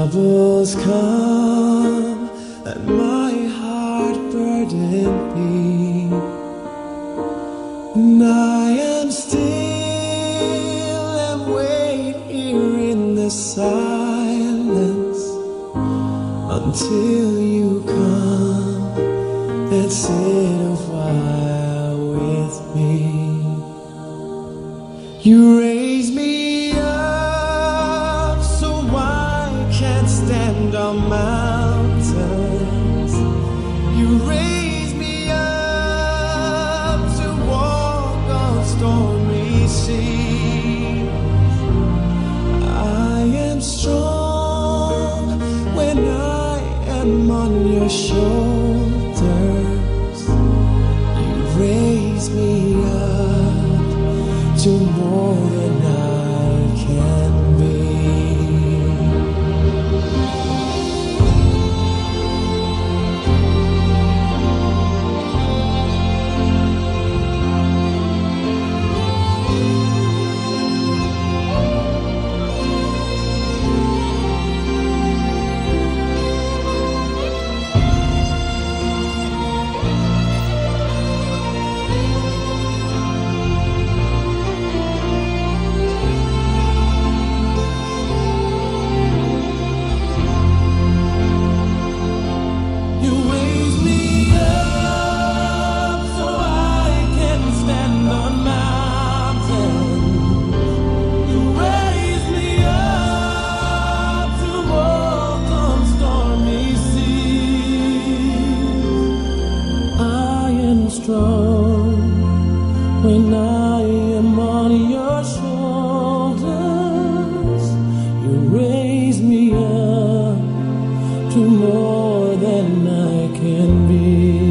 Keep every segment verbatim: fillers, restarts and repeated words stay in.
troubles come and my heart burden be, and I am still and wait here in the silence until you come and sit a while with me. You raise me up so I can't stand on mountains. You raise me up to walk on stormy seas. I am strong when I am on your shoulders. You raise me up to more than I can be. When I am on your shoulders, you raise me up to more than I can be.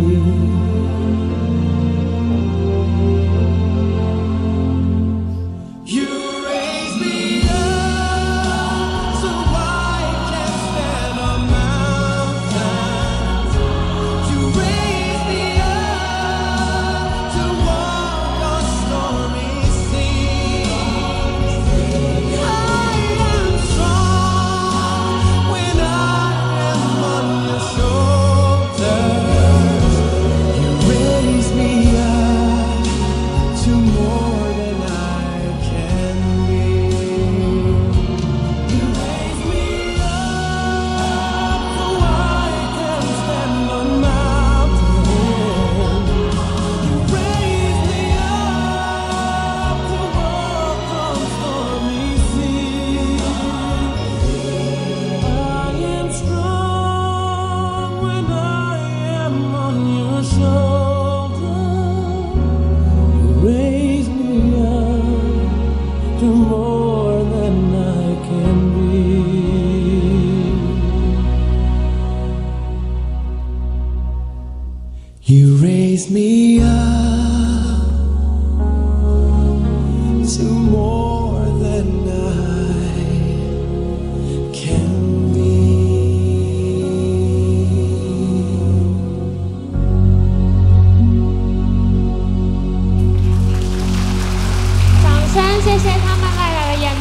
You raise me up so I can stand on mountains. You raise me up to walk on stormy seas. I am strong when I am on your shoulders. You raise me up to more than I can be. You raise me up so I can stand on mountains. You raise me up to walk on stormy seas. I am strong when I am on your shoulder. You raise me up to more than I can be. You raise me up to more than I can be. 掌声，谢谢他们带来的演